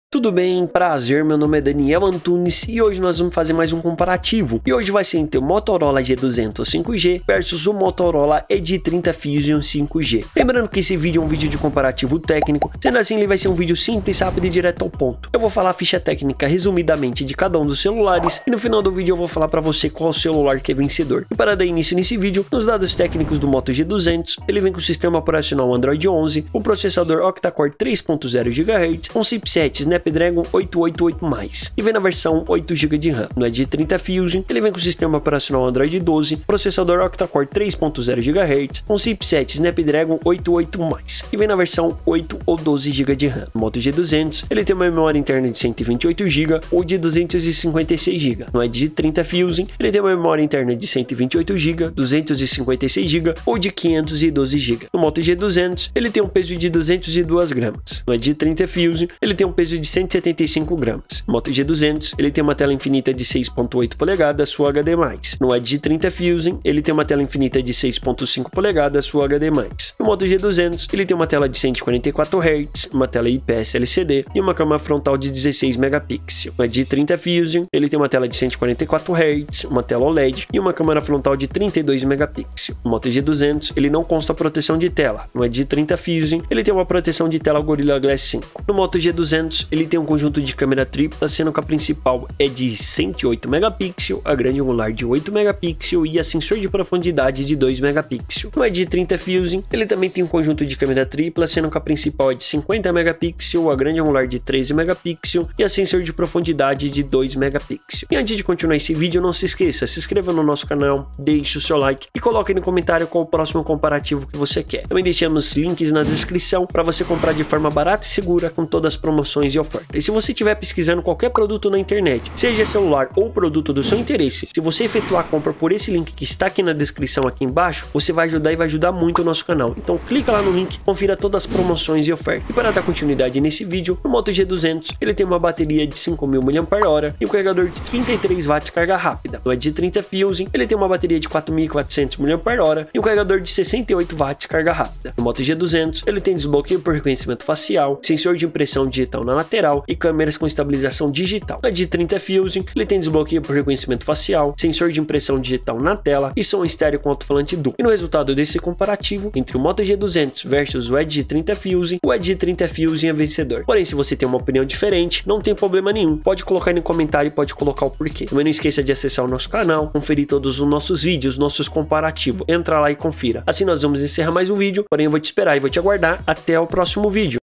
Tudo bem? Prazer, meu nome é Daniel Antunes e hoje nós vamos fazer mais um comparativo. E hoje vai ser entre o Motorola G200 5G versus o Motorola Edge 30 Fusion 5G. Lembrando que esse vídeo é um vídeo de comparativo técnico, sendo assim ele vai ser um vídeo simples, rápido e direto ao ponto. Eu vou falar a ficha técnica resumidamente de cada um dos celulares e no final do vídeo eu vou falar para você qual celular que é vencedor. E para dar início nesse vídeo, nos dados técnicos do Moto G200, ele vem com o sistema operacional Android 11, um processador octa-core 3.0 GHz, um chipset Snapdragon 888+, e vem na versão 8 GB de RAM. No Edge 30 Fusion, ele vem com o sistema operacional Android 12, processador octa-core 3.0 GHz, um chipset Snapdragon 88+, e vem na versão 8 ou 12 GB de RAM. No Moto G200, ele tem uma memória interna de 128 GB ou de 256 GB. No Edge 30 Fusion, ele tem uma memória interna de 128 GB, 256 GB ou de 512 GB. No Moto G200, ele tem um peso de 202 gramas. No Edge 30 Fusion, ele tem um peso de 175 gramas. No Moto G200, ele tem uma tela infinita de 6.8 polegadas Full HD+. No Edge 30 Fusion, ele tem uma tela infinita de 6.5 polegadas Full HD+. No Moto G200, ele tem uma tela de 144 Hz, uma tela IPS LCD e uma câmera frontal de 16 megapixels. No Edge 30 Fusion, ele tem uma tela de 144 Hz, uma tela OLED e uma câmera frontal de 32 megapixels. No Moto G200, ele não consta proteção de tela. No Edge 30 Fusion, ele tem uma proteção de tela Gorilla Glass 5. No Moto G200, ele tem um conjunto de câmera tripla, sendo que a principal é de 108 megapixels, a grande angular de 8 megapixels e a sensor de profundidade de 2 megapixels. No Edge 30 Fusion, ele também tem um conjunto de câmera tripla, sendo que a principal é de 50 megapixels, a grande angular de 13 megapixels e a sensor de profundidade de 2 megapixels. E antes de continuar esse vídeo, não se esqueça, se inscreva no nosso canal, deixe o seu like e coloque no comentário qual o próximo comparativo que você quer. Também deixamos links na descrição para você comprar de forma barata e segura com todas as promoções e ofertas. E se você estiver pesquisando qualquer produto na internet, seja celular ou produto do seu interesse, se você efetuar a compra por esse link que está aqui na descrição aqui embaixo, você vai ajudar e vai ajudar muito o nosso canal. Então clica lá no link, confira todas as promoções e ofertas. E para dar continuidade nesse vídeo, no Moto G200 ele tem uma bateria de 5.000 mAh e um carregador de 33 watts carga rápida. No Edge 30 Fusion ele tem uma bateria de 4.400 mAh e um carregador de 68 watts carga rápida. No Moto G200 ele tem desbloqueio por reconhecimento facial, sensor de impressão digital na lateral e câmeras com estabilização digital. No Edge 30 Fusion, ele tem desbloqueio por reconhecimento facial, sensor de impressão digital na tela e som estéreo com alto-falante duplo. E no resultado desse comparativo entre o Moto G200 versus o Edge 30 Fusion, o Edge 30 Fusion é vencedor. Porém, se você tem uma opinião diferente, não tem problema nenhum. Pode colocar no comentário e pode colocar o porquê. Também não esqueça de acessar o nosso canal, conferir todos os nossos vídeos, nossos comparativos. Entra lá e confira. Assim nós vamos encerrar mais um vídeo, porém eu vou te esperar e vou te aguardar até o próximo vídeo.